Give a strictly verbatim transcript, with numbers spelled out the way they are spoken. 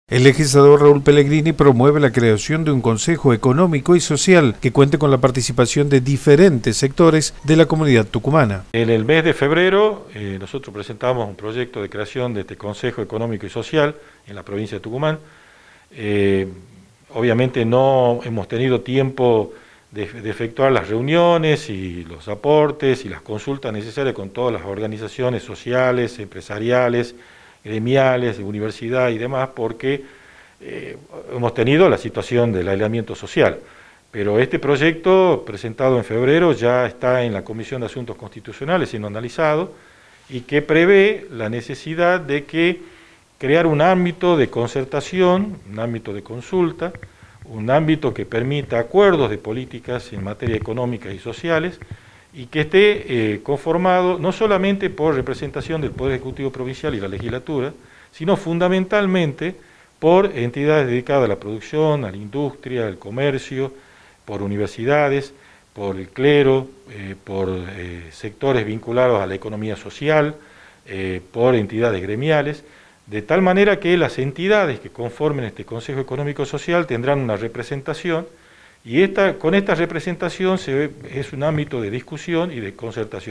El legislador Raúl Pellegrini promueve la creación de un Consejo Económico y Social que cuente con la participación de diferentes sectores de la comunidad tucumana. En el mes de febrero eh, nosotros presentamos un proyecto de creación de este Consejo Económico y Social en la provincia de Tucumán. Eh, obviamente no hemos tenido tiempo de, de efectuar las reuniones y los aportes y las consultas necesarias con todas las organizaciones sociales, empresariales, gremiales, de universidad y demás, porque eh, hemos tenido la situación del aislamiento social. Pero este proyecto, presentado en febrero, ya está en la Comisión de Asuntos Constitucionales siendo analizado y que prevé la necesidad de que crear un ámbito de concertación, un ámbito de consulta, un ámbito que permita acuerdos de políticas en materia económica y sociales, y que esté eh, conformado no solamente por representación del Poder Ejecutivo Provincial y la legislatura, sino fundamentalmente por entidades dedicadas a la producción, a la industria, al comercio, por universidades, por el clero, eh, por eh, sectores vinculados a la economía social, eh, por entidades gremiales, de tal manera que las entidades que conformen este Consejo Económico Social tendrán una representación. Y esta, con esta representación se ve, es un ámbito de discusión y de concertación.